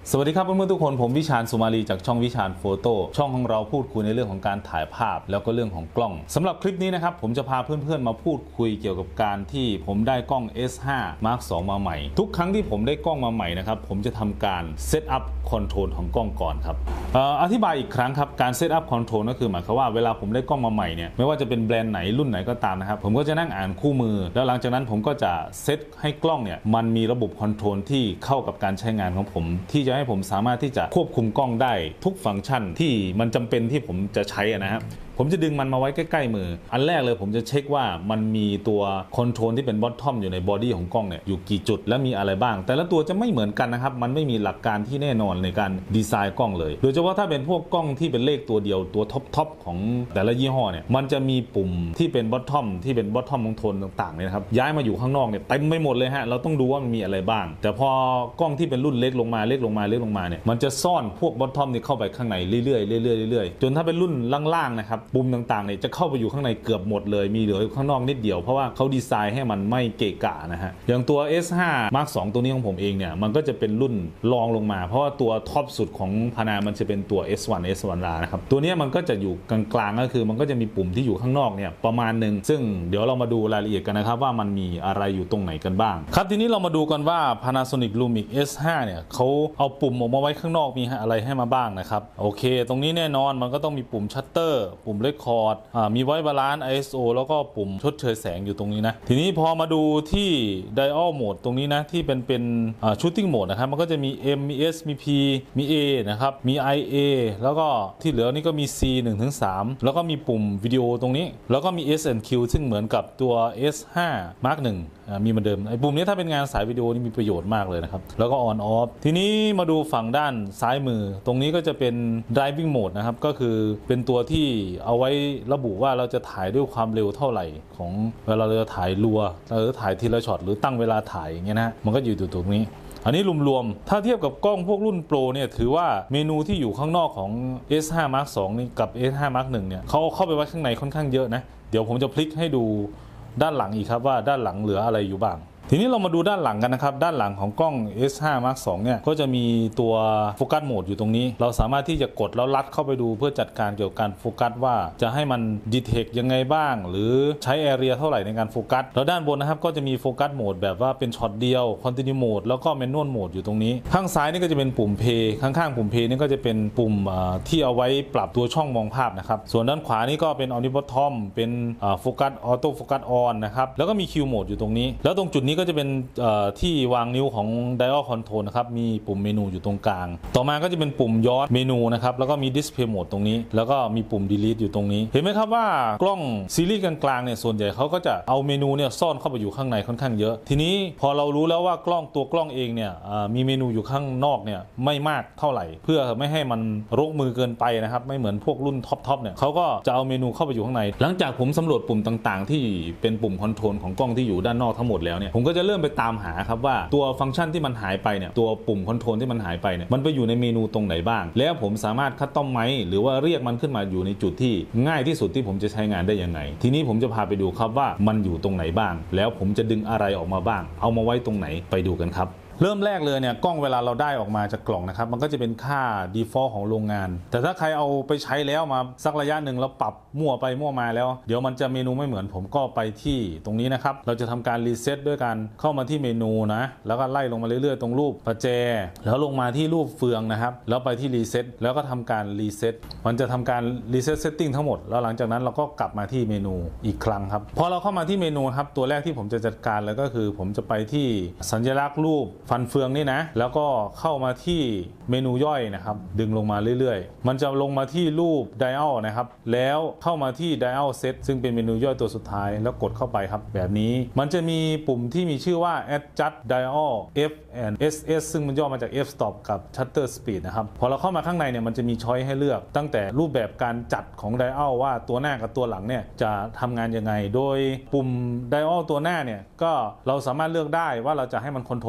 สวัสดีครับเพื่อนๆทุกคนผมวิชาญสุมาลีจากช่องวิชาญโฟโต้ช่องของเราพูดคุยในเรื่องของการถ่ายภาพแล้วก็เรื่องของกล้องสำหรับคลิปนี้นะครับผมจะพาเพื่อนๆมาพูดคุยเกี่ยวกับการที่ผมได้กล้อง S5 Mark II มาใหม่ทุกครั้งที่ผมได้กล้องมาใหม่นะครับผมจะทำการเซตอัพคอนโทรลของกล้องก่อนครับอธิบายอีกครั้งครับการเซตอัพคอนโทรลก็คือหมายความว่าเวลาผมได้กล้องมาใหม่เนี่ยไม่ว่าจะเป็นแบรนด์ไหนรุ่นไหนก็ตามนะครับผมก็จะนั่งอ่านคู่มือแล้วหลังจากนั้นผมก็จะเซตให้กล้องเนี่ยมันมีระบบคอนโทรลที่เข้ากับการใช้งานของผมที่จะให้ผมสามารถที่จะควบคุมกล้องได้ทุกฟังก์ชันที่มันจำเป็นที่ผมจะใช้นะครับผมจะดึงมันมาไว้ใกล้ๆมืออันแรกเลยผมจะเช็คว่ามันมีตัวคอนโทรลที่เป็นบอททอมอยู่ในบอดี้ของกล้องเนี่ยอยู่กี่จุดและมีอะไรบ้างแต่ละตัวจะไม่เหมือนกันนะครับมันไม่มีหลักการที่แน่นอนในการดีไซน์กล้องเลยโดยเฉพาะถ้าเป็นพวกกล้องที่เป็นเลขตัวเดียวตัวท็อปของแต่ละยี่ห้อเนี่ยมันจะมีปุ่มที่เป็นบอททอมที่เป็นบอททอมของโทนต่างๆเนี่ยนะครับย้ายมาอยู่ข้างนอกเนี่ยเต็มไปหมดเลยฮะเราต้องดูว่ามันมีอะไรบ้างแต่พอกล้องที่เป็นรุ่นเล็กลงมาเนี่ยมันจะซ่อนพวกบอททอมนี่เข้าไปข้างในเรื่อยๆจนถ้าเป็นรุ่นล่างๆนะครับปุ่มต่างๆเนี่ยจะเข้าไปอยู่ข้างในเกือบหมดเลยมีเหลือข้างนอกนิดเดียวเพราะว่าเขาดีไซน์ให้มันไม่เกะกะนะฮะอย่างตัว S5 Mark II ตัวนี้ของผมเองเนี่ยมันก็จะเป็นรุ่นรองลงมาเพราะว่าตัวท็อปสุดของพานามันจะเป็นตัว S1 นะครับตัวนี้มันก็จะอยู่กลางๆก็คือมันก็จะมีปุ่มที่อยู่ข้างนอกเนี่ยประมาณนึงซึ่งเดี๋ยวเรามาดูรายละเอียดกันนะครับว่ามันมีอะไรอยู่ตรงไหนกันบ้างครับทีนี้เรามาดูกันว่า Panasonic Lumix S5 เนี่ยเขาเอาปุ่มออกมาไว้ข้างนอกมีอะไรให้มาบ้างนะครับโอเคตรงนี้แน่นอนมันก็ต้องมีปุ่มชัตเตอร์ปุ่มเรคคอร์ดมีไว้บาลานซ์ ISO แล้วก็ปุ่มชดเชยแสงอยู่ตรงนี้นะทีนี้พอมาดูที่ Dial Mode ตรงนี้นะที่เป็นShooting Mode นะครับมันก็จะมี M มี S มี P มี A นะครับมี IA แล้วก็ที่เหลือนี่ก็มี C 1-3แล้วก็มีปุ่มวิดีโอตรงนี้แล้วก็มี S&Q ซึ่งเหมือนกับตัว S5 Mark I มีเหมือนเดิมไอ้ปุ่มนี้ถ้าเป็นงานสายวิดีโอนี่มีประโยชน์มากเลยนะครับแล้วก็ On Off ทีนี้มาดูฝั่งด้านซ้ายมือตรงนี้ก็จะเป็น Driving Mode นะครับก็คือเป็นตัวที่เอาไว้ระบุว่าเราจะถ่ายด้วยความเร็วเท่าไหร่ของเวลาเราจะถ่ายรัวเราจะถ่ายทีละช็อตหรือตั้งเวลาถ่ายอย่างเงี้ยนะมันก็อยู่ตรงนี้อันนี้รวมๆถ้าเทียบกับกล้องพวกรุ่นโปรเนี่ยถือว่าเมนูที่อยู่ข้างนอกของ S5 Mark II นี่กับ S5 Mark I เนี่ยเขาเข้าไปไว้ข้างในค่อนข้างเยอะนะเดี๋ยวผมจะพลิกให้ดูด้านหลังอีกครับว่าด้านหลังเหลืออะไรอยู่บ้างทีนี้เรามาดูด้านหลังกันนะครับด้านหลังของกล้อง S5 Mark II เนี่ยก็จะมีตัวโฟกัสโหมดอยู่ตรงนี้เราสามารถที่จะกดแล้วลัดเข้าไปดูเพื่อจัดการเกี่ยวกับการโฟกัสว่าจะให้มันดีเทคยังไงบ้างหรือใช้แอเรียเท่าไหร่ในการโฟกัสแล้วด้านบนนะครับก็จะมีโฟกัสโหมดแบบว่าเป็นช็อตเดียวคอนติเนียโหมดแล้วก็แมนนวลโหมดอยู่ตรงนี้ข้างซ้ายนี่ก็จะเป็นปุ่มเพย์ข้างๆปุ่มเพย์นี่ก็จะเป็นปุ่มที่เอาไว้ปรับตัวช่องมองภาพนะครับส่วนด้านขวานี่ก็เป็นออนิบอททอมเป็นโฟกัสออโต้โฟกัสออนนะครับแล้วก็มีคิวโหมดอยู่ตรงนี้แล้วตรงจุดนี้ก็จะเป็นที่วางนิ้วของ Dial Control นะครับมีปุ่มเมนูอยู่ตรงกลางต่อมาก็จะเป็นปุ่มย้อนเมนูนะครับแล้วก็มี Display Mode ตรงนี้แล้วก็มีปุ่ม Delete อยู่ตรงนี้เห็นไหมครับว่ากล้องซีรีส์กลางๆเนี่ยส่วนใหญ่เขาก็จะเอาเมนูเนี่ยซ่อนเข้าไปอยู่ข้างในค่อนข้างเยอะทีนี้พอเรารู้แล้วว่ากล้องตัวกล้องเองเนี่ยมีเมนูอยู่ข้างนอกเนี่ยไม่มากเท่าไหร่เพื่อไม่ให้มันรกมือเกินไปนะครับไม่เหมือนพวกรุ่นท็อปเนี่ยเขาก็จะเอาเมนูเข้าไปอยู่ข้างในหลังจากผมสำรวจปุ่มต่างๆที่เป็นปุ่มคอนโทรลของกล้องที่อยู่ด้านนอกทั้งหมดแล้วเนี่ยผมก็จะเริ่มไปตามหาครับว่าตัวฟังก์ชันที่มันหายไปเนี่ยตัวปุ่มคอนโทรลที่มันหายไปเนี่ยมันไปอยู่ในเมนูตรงไหนบ้างแล้วผมสามารถคัสตอมไมซ์หรือว่าเรียกมันขึ้นมาอยู่ในจุดที่ง่ายที่สุดที่ผมจะใช้งานได้ยังไงทีนี้ผมจะพาไปดูครับว่ามันอยู่ตรงไหนบ้างแล้วผมจะดึงอะไรออกมาบ้างเอามาไว้ตรงไหนไปดูกันครับเริ่มแรกเลยเนี่ยกล้องเวลาเราได้ออกมาจากกล่องนะครับมันก็จะเป็นค่า default ของโรงงานแต่ถ้าใครเอาไปใช้แล้วมาสักระยะหนึ่งแล้วปรับมั่วไปมั่วมาแล้วเดี๋ยวมันจะเมนูไม่เหมือนผมก็ไปที่ตรงนี้นะครับเราจะทำการรีเซ็ตด้วยการเข้ามาที่เมนูนะแล้วก็ไล่ลงมาเรื่อยๆตรงรูปประแจแล้วลงมาที่รูปเฟืองนะครับแล้วไปที่รีเซ็ตแล้วก็ทำการรีเซ็ตมันจะทำการรีเซ็ตเซตติ้งทั้งหมดแล้วหลังจากนั้นเราก็กลับมาที่เมนูอีกครั้งครับพอเราเข้ามาที่เมนูครับตัวแรกที่ผมจะจัดการแล้วก็คือผมจะไปที่สัญลักษณ์รูปฟันเฟืองนี่นะแล้วก็เข้ามาที่เมนูย่อยนะครับดึงลงมาเรื่อยๆมันจะลงมาที่รูป Dial นะครับแล้วเข้ามาที่ Dial Set ซึ่งเป็นเมนูย่อยตัวสุดท้ายแล้วกดเข้าไปครับแบบนี้มันจะมีปุ่มที่มีชื่อว่า Adjust Dial F and SS ซึ่งมันย่อมาจาก F Stop กับ Shutter Speed นะครับพอเราเข้ามาข้างในเนี่ยมันจะมีช้อยให้เลือกตั้งแต่รูปแบบการจัดของ Dial ว่าตัวหน้ากับตัวหลังเนี่ยจะทำงานยังไงโดยปุ่ม Dial ตัวหน้าเนี่ยก็เราสามารถเลือกได้ว่าเราจะให้มันคอนโทรลอะไรบ้าง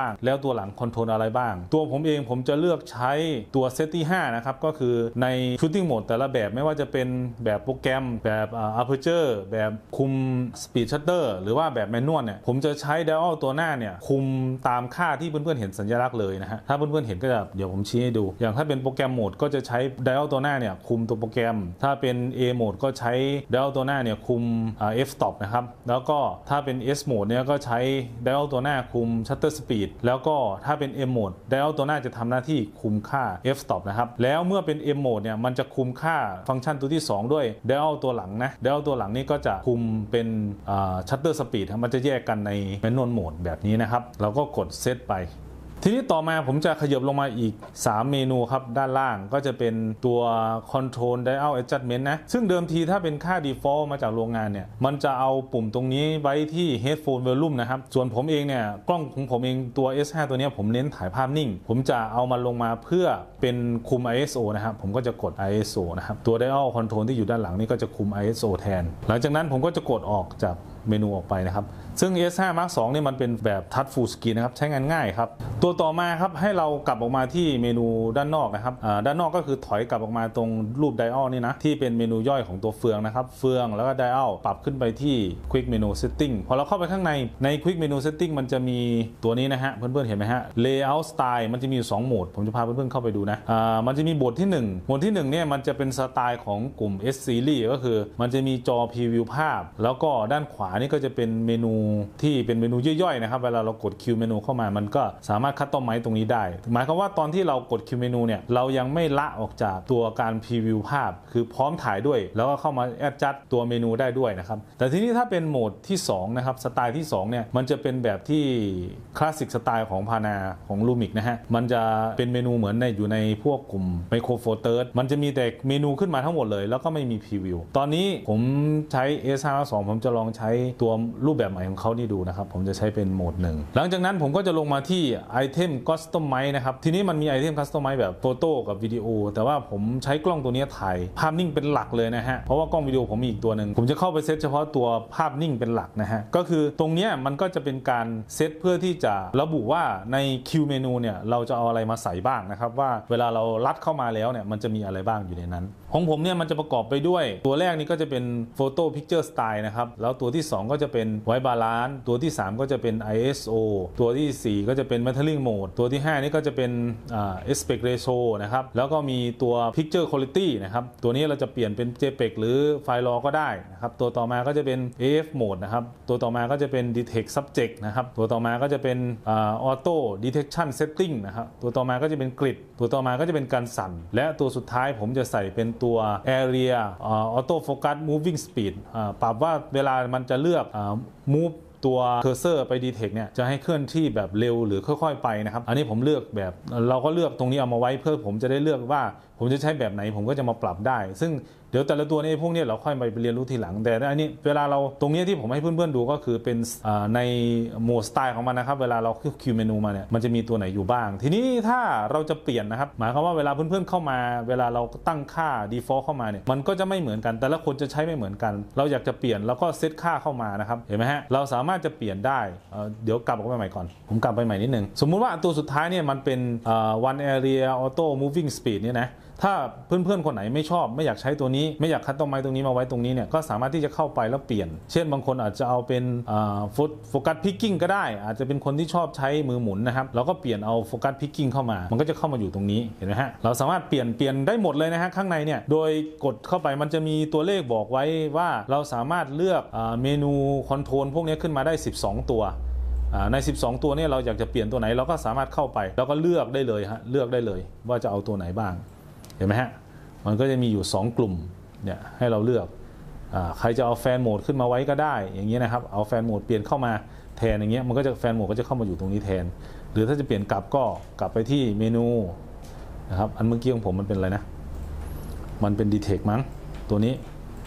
างแล้วตัวหลังคอนโทรลอะไรบ้างตัวผมเองผมจะเลือกใช้ตัวเซตที่5นะครับก็คือใน shooting mode แต่ละแบบไม่ว่าจะเป็นแบบโปรแกรมแบบ aperture แบบคุม speed shutter หรือว่าแบบแมนนวลเนี่ยผมจะใช้ dial ตัวหน้าเนี่ยคุมตามค่าที่เพื่อนๆเห็นสัญลักษณ์เลยนะฮะถ้าเพื่อนๆเห็นก็จะเดี๋ยวผมชี้ให้ดูอย่างถ้าเป็นโปรแกรมโหมดก็จะใช้ dial ตัวหน้าเนี่ยคุมตัวโปรแกรมถ้าเป็น A โหมดก็ใช้ dial ตัวหน้าเนี่ยคุมf stop นะครับแล้วก็ถ้าเป็น S โหมดเนี่ยก็ใช้ dial ตัวหน้าคุม shutter speed แล้วก็ถ้าเป็น M โหมด dial ตัวหน้าจะทำหน้าที่คุมค่า f stop นะครับแล้วเมื่อเป็น M โหมดเนี่ยมันจะคุมค่าฟังก์ชันตัวที่2ด้วย dial ตัวหลังนะ dial ตัวหลังนี่ก็จะคุมเป็นshutter speed มันจะแยกกันใน manual mode แบบนี้นะครับเราก็กดเซตไปทีนี้ต่อมาผมจะขยับลงมาอีก3เมนูครับด้านล่างก็จะเป็นตัว Control Dial Adjustment นะซึ่งเดิมทีถ้าเป็นค่า Default มาจากโรงงานเนี่ยมันจะเอาปุ่มตรงนี้ไว้ที่ Headphone Volume นะครับส่วนผมเองเนี่ยกล้องของผมเองตัว S5 ตัวนี้ผมเน้นถ่ายภาพนิ่งผมจะเอามันลงมาเพื่อเป็นคุม ISO นะครับผมก็จะกด ISO นะครับตัว Dial Control ที่อยู่ด้านหลังนี่ก็จะคุม ISO แทนหลังจากนั้นผมก็จะกดออกจากเมนูออกไปนะครับซึ่ง S5 Mark II นี่มันเป็นแบบทัชฟูลสกรีนนะครับใช้งานง่ายครับตัวต่อมาครับให้เรากลับออกมาที่เมนูด้านนอกนะครับด้านนอกก็คือถอยกลับออกมาตรงรูปไดอัลนี่นะที่เป็นเมนูย่อยของตัวเฟืองนะครับเฟืองแล้วก็ไดอัลปรับขึ้นไปที่ Quick Menu Setting พอเราเข้าไปข้างใน Quick Menu Setting มันจะมีตัวนี้นะฮะเพื่อนๆเห็นไหมฮะ Layout Style มันจะมีอยู่2โหมดผมจะพาเพื่อนๆเข้าไปดูนะมันจะมีโหมดที่1โหมดที่1เนี่ยมันจะเป็นสไตล์ของกลุ่ม S Series ก็คือมันจะมีจอ Preview ภาพแล้วก็ด้านขวานี่ก็จะเป็นเมนูที่เป็นเมนูย่อยๆนะครับเวลาเรากด Q เมนูเข้ามามันก็สามารถคัสตอมไมซ์ตรงนี้ได้หมายความว่าตอนที่เรากด Q เมนูเนี่ยเรายังไม่ละออกจากตัวการพรีวิวภาพคือพร้อมถ่ายด้วยแล้วก็เข้ามาแอดจัดตัวเมนูได้ด้วยนะครับแต่ทีนี้ถ้าเป็นโหมดที่2นะครับสไตล์ที่2เนี่ยมันจะเป็นแบบที่คลาสสิกสไตล์ของพานาของลูมิกนะฮะมันจะเป็นเมนูเหมือนในอยู่ในพวกกลุ่มไมโครโฟเตอร์มันจะมีแต่เมนูขึ้นมาทั้งหมดเลยแล้วก็ไม่มีพรีวิวตอนนี้ผมใช้ S52 ผมจะลองใช้ตัวรูปแบบใหม่ของเขานี่ดูนะครับผมจะใช้เป็นโหมด1หลังจากนั้นผมก็จะลงมาที่ไอเทมคัสตอมไมซ์นะครับทีนี้มันมีไอเทมคัสตอมไมซ์แบบโฟโต้กับวิดีโอแต่ว่าผมใช้กล้องตัวนี้ถ่ายภาพนิ่งเป็นหลักเลยนะฮะเพราะว่ากล้องวิดีโอผมมีอีกตัวหนึ่งผมจะเข้าไปเซตเฉพาะตัวภาพนิ่งเป็นหลักนะฮะก็คือตรงนี้มันก็จะเป็นการเซตเพื่อที่จะระบุว่าในคิวเมนูเนี่ยเราจะเอาอะไรมาใส่บ้างนะครับว่าเวลาเราลัดเข้ามาแล้วเนี่ยมันจะมีอะไรบ้างอยู่ในนั้นของผมเนี่ยมันจะประกอบไปด้วยตัวแรกนี่ก็จะเป็นโฟโต้พิกเจอร์สไตล์นะครับแล้วตัวที่2ก็จะเป็นไวท์บาลานซ์ตัวที่3ก็จะเป็น ISO ตัวที่4ก็จะเป็น Mattering Mode ตัวที่5นี่ก็จะเป็นAspect Ratio นะครับแล้วก็มีตัว Picture Quality นะครับตัวนี้เราจะเปลี่ยนเป็น JPEG หรือไฟล์ RAW ก็ได้นะครับตัวต่อมาก็จะเป็น AF Mode นะครับตัวต่อมาก็จะเป็น Detect Subject นะครับตัวต่อมาก็จะเป็นAuto Detection Setting นะครับตัวต่อมาก็จะเป็น Grid ตัวต่อมาก็จะเป็นการสั่นและตัวสุดท้ายผมจะใส่เป็นตัว Area Auto Focus Moving Speed ปรับว่าเวลามันจะเลือก Moveตัวเคอร์เซอร์ไปดีเทคเนี่ยจะให้เคลื่อนที่แบบเร็วหรือค่อยๆไปนะครับอันนี้ผมเลือกแบบเราก็เลือกตรงนี้เอามาไว้เพื่อผมจะได้เลือกว่าผมจะใช้แบบไหนผมก็จะมาปรับได้ซึ่งเดี๋ยวแต่ละตัวนี้พวกนี้เราค่อยไปเรียนรู้ทีหลังแต่อันนี้เวลาเราตรงนี้ที่ผมให้เพื่อนๆดูก็คือเป็นในโหมดสไตล์ของมันนะครับเวลาเราคิวเมนูมาเนี่ยมันจะมีตัวไหนอยู่บ้างทีนี้ถ้าเราจะเปลี่ยนนะครับหมายความว่าเวลาเพื่อนๆเข้ามาเวลาเราตั้งค่า default เข้ามาเนี่ยมันก็จะไม่เหมือนกันแต่ละคนจะใช้ไม่เหมือนกันเราอยากจะเปลี่ยนแล้วก็เซตค่าเข้ามานะครับเห็นไหมฮะเราสามารถจะเปลี่ยนได้เดี๋ยวกลับออกไปใหม่ก่อนผมกลับไปใหม่นิดนึงสมมุติว่าตัวสุดท้ายเนี่ยมันเป็นone area auto moving speed เนี่ยนะถ้าเพื่อนๆคนไหนไม่ชอบไม่อยากใช้ตัวนี้ไม่อยากคัสตอมไมซ์ตรงนี้มาไว้ตรงนี้เนี่ยก็สามารถที่จะเข้าไปแล้วเปลี่ยนเช่นบางคนอาจจะเอาเป็นโฟกัสพิกกิ้งก็ได้อาจจะเป็นคนที่ชอบใช้มือหมุนนะครับเราก็เปลี่ยนเอาโฟกัสพิกกิ้งเข้ามามันก็จะเข้ามาอยู่ตรงนี้เห็นไหมฮะเราสามารถเปลี่ยนได้หมดเลยนะฮะข้างในเนี่ยโดยกดเข้าไปมันจะมีตัวเลขบอกไว้ว่าเราสามารถเลือกเมนูคอนโทรลพวกนี้ขึ้นมาได้12ตัวใน12ตัวเนี่ยเราอยากจะเปลี่ยนตัวไหนเราก็สามารถเข้าไปแล้วก็เลือกได้เลยฮะเลือกได้เลยว่าจะเอาตัวไหนบ้างเห็นไหมฮะมันก็จะมีอยู่2กลุ่มเนี่ยให้เราเลือกใครจะเอาแฟนโหมดขึ้นมาไว้ก็ได้อย่างเงี้ยนะครับเอาแฟนโหมดเปลี่ยนเข้ามาแทนอย่างเงี้ยมันก็จะแฟนโหมดก็จะเข้ามาอยู่ตรงนี้แทนหรือถ้าจะเปลี่ยนกลับก็กลับไปที่เมนูนะครับอันเมื่อกี้ของผมมันเป็นอะไรนะมันเป็น Detect มั้งตัวนี้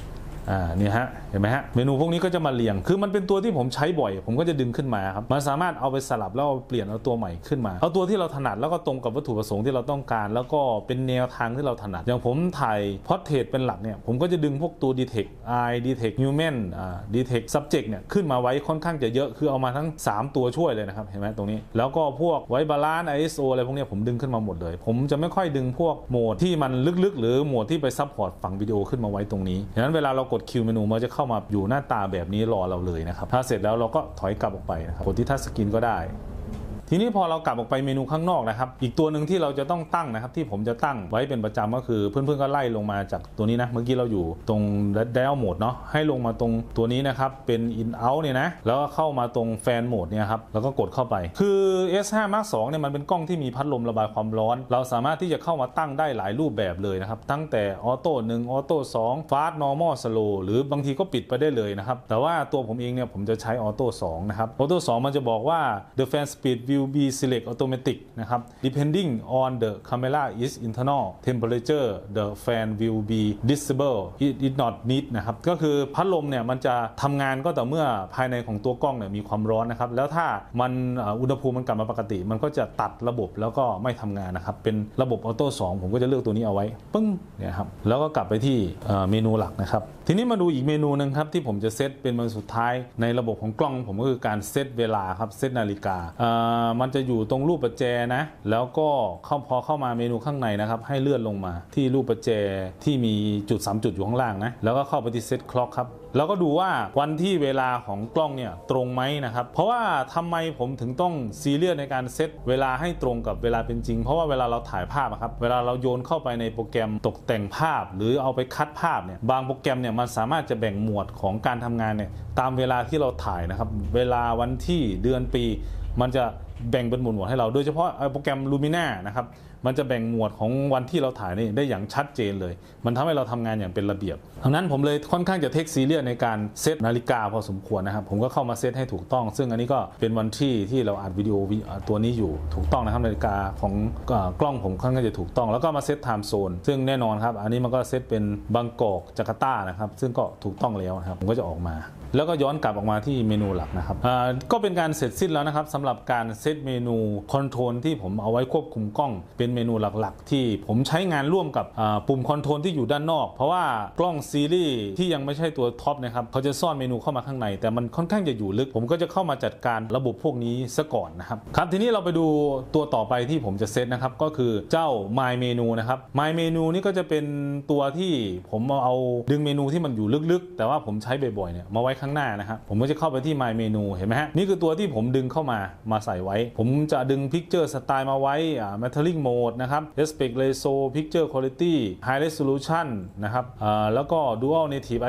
นี่ฮะเห็นไหมฮะเมนูพวกนี้ก็จะมาเรียงคือมันเป็นตัวที่ผมใช้บ่อยผมก็จะดึงขึ้นมาครับมันสามารถเอาไปสลับแล้วเปลี่ยนเอาตัวใหม่ขึ้นมาเอาตัวที่เราถนัดแล้วก็ตรงกับวัตถุประสงค์ที่เราต้องการแล้วก็เป็นแนวทางที่เราถนัดอย่างผมถ่ายพอร์เทรตเป็นหลักเนี่ยผมก็จะดึงพวกตัว Detect Eye Detect Human Detect Subject เนี่ยขึ้นมาไว้ค่อนข้างจะเยอะคือเอามาทั้ง3ตัวช่วยเลยนะครับเห็นไหมตรงนี้แล้วก็พวกไว้บาลานซ์ ISO อะไรพวกนี้ผมดึงขึ้นมาหมดเลยผมจะไม่ค่อยดึงพวกโหมดที่มันลึกๆหรือโหมดที่ไปซัพพอร์ตฝั่งวิดีโอขึ้นมาไว้ตรงนี้ฉะนั้นเวลาเรากดคิวเมนูมันจะเข้ามาอยู่หน้าตาแบบนี้รอเราเลยนะครับถ้าเสร็จแล้วเราก็ถอยกลับออกไปนะครับกดที่ทัชสกรีนก็ได้ทีนี้พอเรากลับออกไปเมนูข้างนอกนะครับอีกตัวหนึ่งที่เราจะต้องตั้งนะครับที่ผมจะตั้งไว้เป็นประจำก็คือเพื่อนๆก็ไล่ลงมาจากตัวนี้นะเมื่อกี้เราอยู่ตรง Dial Mode เนาะให้ลงมาตรงตัวนี้นะครับเป็น In Out เนี่ยนะแล้วก็เข้ามาตรง Fan Mode เนี่ยครับแล้วก็กดเข้าไปคือ S5 Mark II เนี่ยมันเป็นกล้องที่มีพัดลมระบายความร้อนเราสามารถที่จะเข้ามาตั้งได้หลายรูปแบบเลยนะครับตั้งแต่ออโต้1ออโต้2 Fast Normal Slow หรือบางทีก็ปิดไปได้เลยนะครับแต่ว่าตัวผมเองเนี่ยผมจะใช้ออโต้2นะครับออโต้2มันจะบอกว่า The Fan Speed will be select automatic นะครับ depending on the camera is internal temperature the fan will be disable it not need นะครับก็คือพัดลมเนี่ยมันจะทำงานก็ต่อเมื่อภายในของตัวกล้องเนี่ยมีความร้อนนะครับแล้วถ้ามันอุณหภูมิมันกลับมาปกติมันก็จะตัดระบบแล้วก็ไม่ทำงานนะครับเป็นระบบออโต้2ผมก็จะเลือกตัวนี้เอาไว้ปึ้งเนี่ยครับแล้วก็กลับไปที่เมนูหลักนะครับทีนี้มาดูอีกเมนูนึงครับที่ผมจะเซตเป็นเมนูสุดท้ายในระบบของกล้องผมก็คือการเซตเวลาครับเซตนาฬิกามันจะอยู่ตรงรูปประแจนะแล้วก็พอเข้ามาเมนูข้างในนะครับให้เลื่อนลงมาที่รูปประแจที่มีจุด3จุดอยู่ข้างล่างนะแล้วก็เข้าไปที่เซตคล็อกครับแล้วก็ดูว่าวันที่เวลาของกล้องเนี่ยตรงไหมนะครับเพราะว่าทำไมผมถึงต้องซีเรียสในการเซตเวลาให้ตรงกับเวลาเป็นจริงเพราะว่าเวลาเราถ่ายภาพครับเวลาเราโยนเข้าไปในโปรแกรมตกแต่งภาพหรือเอาไปคัดภาพเนี่ยบางโปรแกรมเนี่ยมันสามารถจะแบ่งหมวดของการทำงานเนี่ยตามเวลาที่เราถ่ายนะครับเวลาวันที่เดือนปีมันจะแบ่งเป็นหมวดให้เราโดยเฉพาะโปรแกรม Lumina นะครับมันจะแบ่งหมวดของวันที่เราถ่ายนี่ได้อย่างชัดเจนเลยมันทำให้เราทำงานอย่างเป็นระเบียบดังนั้นผมเลยค่อนข้างจะเทคซีเรียสในการเซตนาฬิกาพอสมควรนะครับผมก็เข้ามาเซตให้ถูกต้องซึ่งอันนี้ก็เป็นวันที่เราอัดวิดีโอตัวนี้อยู่ถูกต้องนะครับนาฬิกาของกล้องผมค่อนข้างจะถูกต้องแล้วก็มาเซตไทม์โซนซึ่งแน่นอนครับอันนี้มันก็เซตเป็นบางกอกจาการ์ตานะครับซึ่งก็ถูกต้องแล้วนะครับผมก็จะออกมาแล้วก็ย้อนกลับออกมาที่เมนูหลักนะครับก็เป็นการเสร็จสิ้นแล้วนะครับสำหรับการเซตเมนูคอนโทรลที่ผมเอาไว้ควบคุมกล้องเป็นเมนูหลักๆที่ผมใช้งานร่วมกับปุ่มคอนโทรลที่อยู่ด้านนอกเพราะว่ากล้องซีรีส์ที่ยังไม่ใช่ตัวท็อปนะครับเขาจะซ่อนเมนูเข้ามาข้างในแต่มันค่อนข้างจะอยู่ลึกผมก็จะเข้ามาจัดการระบบพวกนี้ซะก่อนนะครับครับทีนี้เราไปดูตัวต่อไปที่ผมจะเซตนะครับก็คือเจ้า My Menu นะครับ My Menu นี่ก็จะเป็นตัวที่ผมเอาดึงเมนูที่มันอยู่ลึกๆแต่ว่าผมใช้บ่อยๆเนี่ยมาไว้ข้างหน้านะครับผมก็จะเข้าไปที่ My Menu เห็นไหมฮะนี่คือตัวที่ผมดึงเข้ามาใส่ไว้ผมจะดึง Picture Style มาไว้Mattering Mode นะครับ Aspect Ratio Picture Quality High Resolution นะครับแล้วก็ Dual Native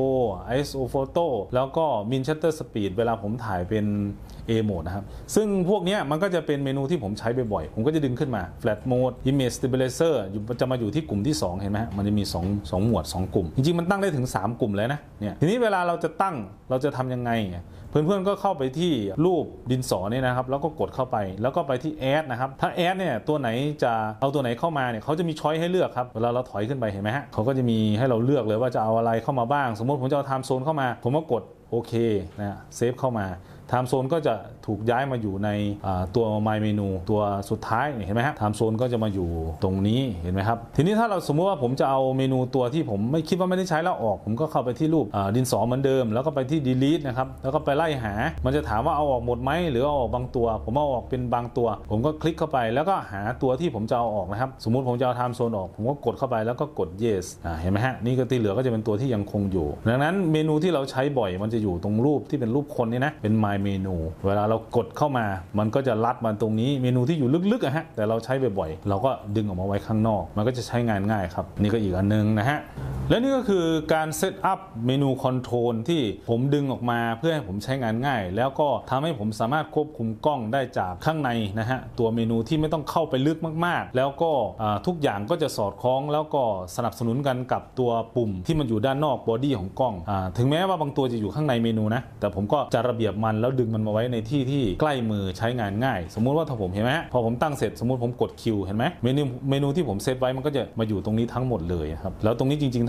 ISO Photo แล้วก็ Min Shutter Speed เวลาผมถ่ายเป็น A Mode นะครับซึ่งพวกนี้มันก็จะเป็นเมนูที่ผมใช้บ่อยๆผมก็จะดึงขึ้นมา Flat Mode Image Stabilizer จะมาอยู่ที่กลุ่มที่2เห็นไหมฮะมันจะมี2หมวด2กลุ่มจริงๆมันตั้งได้ถึง3กลุ่มเลยนะเนี่ยทีนี้เวลาเราจะตั้งเราจะทำยังไงเพื่อนๆก็เข้าไปที่รูปดินสอเนี่ยนะครับแล้วก็กดเข้าไปแล้วก็ไปที่ Add นะครับถ้า Add เนี่ยตัวไหนจะเอาตัวไหนเข้ามาเนี่ยเขาจะมีช้อยให้เลือกครับเวลาเราถอยขึ้นไปเห็นไหมฮะเขาก็จะมีให้เราเลือกเลยว่าจะเอาอะไรเข้ามาบ้างสมมติผมจะเอา Time Zone เข้ามาผมก็กดโอเคนะเซฟเข้ามาTime Zone ก็จะถูกย้ายมาอยู่ในตัว My Menu ตัวสุดท้ายเห็นไหมครับ Time Zone ก็จะมาอยู่ตรงนี้เห็นไหมครับทีนี้ถ้าเราสมมติว่าผมจะเอาเมนูตัวที่ผมไม่คิดว่าไม่ได้ใช้แล้วออกผมก็เข้าไปที่รูปดินสอเหมือนเดิมแล้วก็ไปที่ Delete นะครับแล้วก็ไปไล่หามันจะถามว่าเอาออกหมดไหมหรือเอาออกบางตัวผมเอาออกเป็นบางตัวผมก็คลิกเข้าไปแล้วก็หาตัวที่ผมจะเอาออกนะครับสมมุติผมจะเอา Time Zone ออกผมก็กดเข้าไปแล้วก็กด Yes เห็นไหมฮะนี่ก็ที่เหลือก็จะเป็นตัวที่ยังคงอยู่ดังนั้นเมนูที่เราใช้บ่อยมันจะอยู่ตรงรูปที่เป็นรูปคนนี่นะเป็น My Menuเวลาเรากดเข้ามามันก็จะลัดมาตรงนี้เมนูที่อยู่ลึกๆฮะแต่เราใช้บ่อยๆเราก็ดึงออกมาไว้ข้างนอกมันก็จะใช้งานง่ายครับนี่ก็อีกอันนึงนะฮะและนี่ก็คือการเซตอัพเมนูคอนโทรลที่ผมดึงออกมาเพื่อให้ผมใช้งานง่ายแล้วก็ทำให้ผมสามารถควบคุมกล้องได้จากข้างในนะฮะตัวเมนูที่ไม่ต้องเข้าไปลึกมากๆแล้วก็ทุกอย่างก็จะสอดคล้องแล้วก็สนับสนุนกันกับตัวปุ่มที่มันอยู่ด้านนอกบอดี้ของกล้องถึงแม้ว่าบางตัวจะอยู่ข้างในเมนูนะแต่ผมก็จะระเบียบมันแล้วดึงมันมาไว้ในที่ใกล้มือใช้งานง่ายสมมุติว่าถ้าผมเห็นไหมพอผมตั้งเสร็จสมมุติผมกดคิวเห็นไหมเมนูที่ผมเซตไว้มันก็จะมาอยู่ตรงนี้ทั้งหมดเลยครับแล้วตรงนี้จริงๆถ้า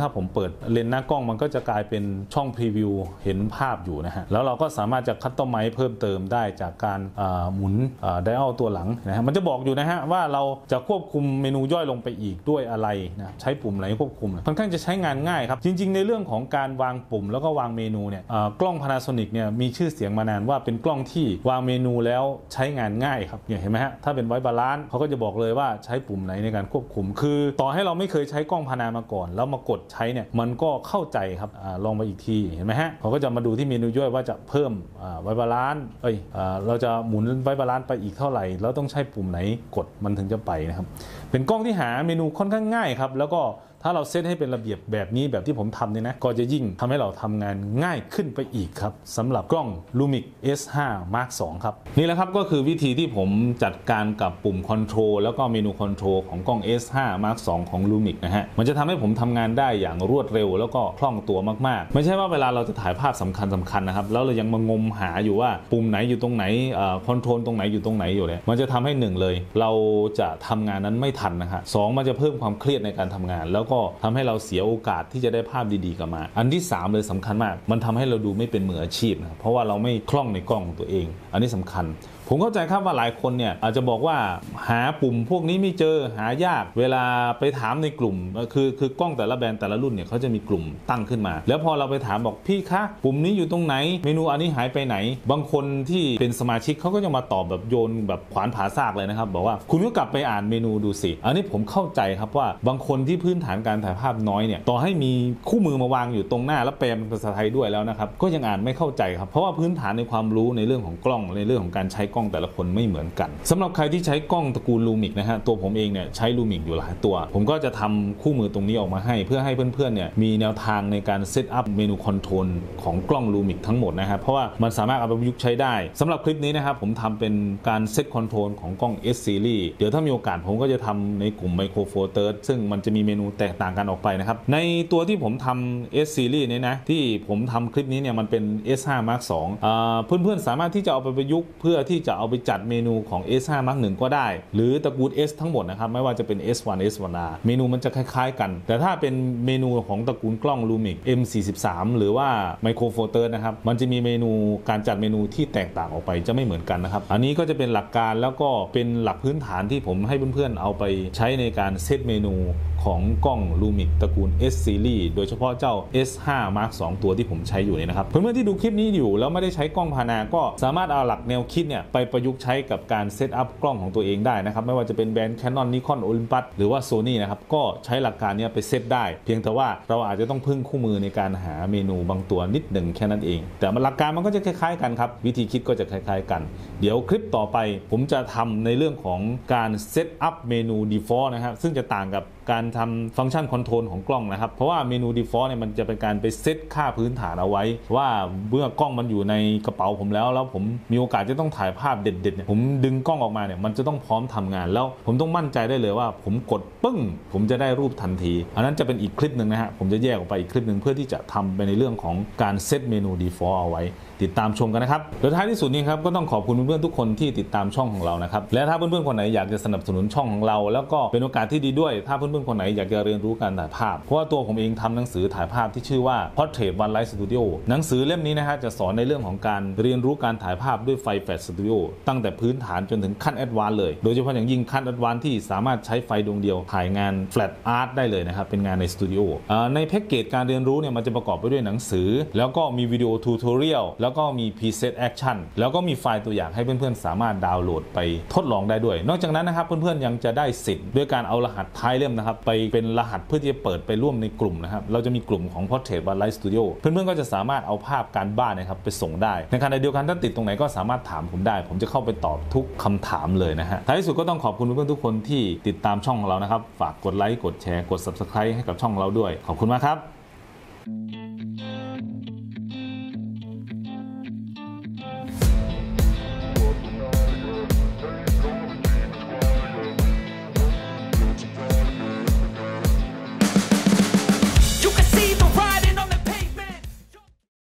าผมเปิดเลนส์หน้ากล้องมันก็จะกลายเป็นช่องพรีวิวเห็นภาพอยู่นะฮะแล้วเราก็สามารถจะคัสตอมไมซ์เพิ่มเติมได้จากการหมุนไดอัลตัวหลังนะฮะมันจะบอกอยู่นะฮะว่าเราจะควบคุมเมนูย่อยลงไปอีกด้วยอะไรนะใช้ปุ่มไหนควบคุมค่อนข้างจะใช้งานง่ายครับจริงๆในเรื่องของการวางปุ่มแล้วก็วางเมนูเนี่ยกล้อง Panasonic เนี่ยมีชื่อเสียงมานานว่าเป็นกล้องที่วางเมนูแล้วใช้งานง่ายครับเห็นไหมฮะถ้าเป็นไวบาลานซ์เขาก็จะบอกเลยว่าใช้ปุ่มไหนในการควบคุมคือต่อให้เราไม่เคยใช้กล้องพานามาก่อนแล้วมากดใช้เนี่ยมันก็เข้าใจครับลองไปอีกทีเห็นไหมฮะเขาก็จะมาดูที่เมนูย่อยว่าจะเพิ่มไวบาลานซ์เราจะหมุนไวบาลานซ์ไปอีกเท่าไหร่แล้วต้องใช้ปุ่มไหนกดมันถึงจะไปนะครับเป็นกล้องที่หาเมนูค่อนข้างง่ายครับแล้วก็ถ้าเราเซตให้เป็นระเบียบแบบนี้แบบที่ผมทำเนี่ยนะก็จะยิ่งทำให้เราทำงานง่ายขึ้นไปอีกครับสำหรับกล้อง Lumix S5 Mark II ครับนี่แหละครับก็คือวิธีที่ผมจัดการกับปุ่มคอนโทรลแล้วก็เมนูคอนโทรลของกล้อง S5 Mark II ของ Lumix นะฮะมันจะทำให้ผมทำงานได้อย่างรวดเร็วแล้วก็คล่องตัวมากๆไม่ใช่ว่าเวลาเราจะถ่ายภาพสำคัญนะครับแล้วเรายังมางมหาอยู่ว่าปุ่มไหนอยู่ตรงไหนคอนโทรลตรงไหนอยู่ตรงไหนอยู่เนี่ยมันจะทำให้1เลยเราจะทำงานนั้นไม่ทันนะฮะ2มันจะเพิ่มความเครียดในการทำงานแล้วก็ทำให้เราเสียโอกาสที่จะได้ภาพดีๆกลับมาอันที่3เลยสำคัญมากมันทำให้เราดูไม่เป็นมืออาชีพนะเพราะว่าเราไม่คล่องในกล้องของตัวเองอันนี้สำคัญผมเข้าใจครับว่าหลายคนเนี่ยอาจจะบอกว่าหาปุ่มพวกนี้ไม่เจอหายากเวลาไปถามในกลุ่มคือกล้องแต่ละแบรนด์แต่ละรุ่นเนี่ยเขาจะมีกลุ่มตั้งขึ้นมาแล้วพอเราไปถามบอกพี่คะปุ่มนี้อยู่ตรงไหนเมนูอันนี้หายไปไหนบางคนที่เป็นสมาชิกเขาก็จะมาตอบแบบโยนแบบขวานผ่าซากเลยนะครับบอกว่าคุณก็กลับไปอ่านเมนูดูสิอันนี้ผมเข้าใจครับว่าบางคนที่พื้นฐานการถ่ายภาพน้อยเนี่ยต่อให้มีคู่มือมาวางอยู่ตรงหน้าแล้วแปลเป็นภาษาไทยด้วยแล้วนะครับก็ยังอ่านไม่เข้าใจครับเพราะว่าพื้นฐานในความรู้ในเรื่องของกล้องในเรื่องของการใช้กล้องแต่ละคนไม่เหมือนกันสำหรับใครที่ใช้กล้องตระกูล Lumix นะฮะตัวผมเองเนี่ยใช้ Lumix อยู่หลายตัวผมก็จะทำคู่มือตรงนี้ออกมาให้เพื่อให้เพื่อนๆเนี่ยมีแนวทางในการเซตอัพเมนูคอนโทรลของกล้อง Lumix ทั้งหมดนะครับเพราะว่ามันสามารถเอาไปประยุกต์ใช้ได้สำหรับคลิปนี้นะครับผมทำเป็นการเซตคอนโทรลของกล้อง S Series เดี๋ยวถ้ามีโอกาสผมก็จะทำในกลุ่ม Micro Four Thirds ซึ่งมันจะมีเมนูแตกต่างกันออกไปนะครับในตัวที่ผมทำ S Series เนี่ยนะที่ผมทำคลิปนี้เนี่ยมันเป็น S5 Mark II เพื่อนๆสามารถที่จะเอาไปประยุกต์เพื่อที่จะเอาไปจัดเมนูของ S5 Mark I ก็ได้หรือตระกูล S ทั้งหมดนะครับไม่ว่าจะเป็น S1 S1R เมนูมันจะคล้ายๆกันแต่ถ้าเป็นเมนูของตระกูลกล้อง Lumix M43 หรือว่า Micro Four Thirds นะครับมันจะมีเมนูการจัดเมนูที่แตกต่างออกไปจะไม่เหมือนกันนะครับอันนี้ก็จะเป็นหลักการแล้วก็เป็นหลักพื้นฐานที่ผมให้เพื่อนๆเอาไปใช้ในการเซตเมนูของกล้อง Lumix ตระกูล S Series โดยเฉพาะเจ้า S5 Mark II ตัวที่ผมใช้อยู่นี่นะครับเพื่อนๆที่ดูคลิปนี้อยู่แล้วไม่ได้ใช้กล้องพานาก็สามารถเอาหลักแนวคิดเนี่ยไปประยุกต์ใช้กับการเซตอัพกล้องของตัวเองได้นะครับไม่ว่าจะเป็นแบรนด์ Canon Nikon Olympus หรือว่า Sony นะครับก็ใช้หลักการนี้ไปเซตได้เพียงแต่ว่าเราอาจจะต้องพึ่งคู่มือในการหาเมนูบางตัวนิดหนึ่งแค่นั้นเองแต่หลักการมันก็จะคล้ายๆกันครับวิธีคิดก็จะคล้ายๆกันเดี๋ยวคลิปต่อไปผมจะทำในเรื่องของการเซตอัพเมนู default นะครับซึ่งจะต่างกับการทำฟังก์ชันคอนโทรลของกล้องนะครับเพราะว่าเมนู default เนี่ยมันจะเป็นการไปเซตค่าพื้นฐานเอาไว้ว่าเมื่อกล้องมันอยู่ในกระเป๋าผมแล้วผมมีโอกาสจะต้องถ่ายภาพเด็ดๆเนี่ยผมดึงกล้องออกมาเนี่ยมันจะต้องพร้อมทำงานแล้วผมต้องมั่นใจได้เลยว่าผมกดปึ้งผมจะได้รูปทันทีอันนั้นจะเป็นอีกคลิปหนึ่งนะฮะผมจะแยกออกไปอีกคลิปหนึ่งเพื่อที่จะทำไปในเรื่องของการเซตเมนู default เอาไว้ติดตามชมกันนะครับโดยท้ายที่สุดนี้ครับก็ต้องขอบคุณเพื่อนๆทุกคนที่ติดตามช่องของเรานะครับและถ้าเพื่อนๆคนไหนอยากจะสนับสนุนช่องของเราแล้วก็เป็นโอกาสที่ดีด้วยถ้าเพื่อนๆคนไหนอยากจะเรียนรู้การถ่ายภาพเพราะว่าตัวผมเองทำหนังสือถ่ายภาพที่ชื่อว่า Portrait One Light Studio หนังสือเล่มนี้นะฮะจะสอนในเรื่องของการเรียนรู้การถ่ายภาพด้วยไฟแฟลชสตูดิโอตั้งแต่พื้นฐานจนถึงขั้นแอดวานซ์เลยโดยเฉพาะอย่างยิ่งขั้นแอดวานซ์ที่สามารถใช้ไฟดวงเดียวถ่ายงานแฟลชอาร์ตได้เลยนะครับเป็นงานในสตูดิโอในแพ็กเกจการเรียนรู้เนี่ยมันจะประกอบไปด้วยหนังสือแล้วก็มีวิดีโอทูทอเรียลแล้วก็มี preset action แล้วก็มีไฟล์ตัวอย่างให้เพื่อนๆสามารถดาวน์โหลดไปทดลองได้ด้วยนอกจากนั้นนะครับเพื่อนๆยังจะได้สิทธิ์ด้วยการเอารหัสท้ายเล่มนะครับไปเป็นรหัสเพื่อที่จะเปิดไปร่วมในกลุ่มนะครับเราจะมีกลุ่มของ Portrait One Light Studio เพื่อนๆก็จะสามารถเอาภาพการบ้านนะครับไปส่งได้ในขณะเดียวกันถ้าติดตรงไหนก็สามารถถามผมได้ผมจะเข้าไปตอบทุกคำถามเลยนะฮะท้ายสุดก็ต้องขอบคุณเพื่อนๆทุกคนที่ติดตามช่องของเรานะครับฝากกดไลค์กดแชร์กด Subscribe ให้กับช่องเราด้วยขอบคุณมากครับ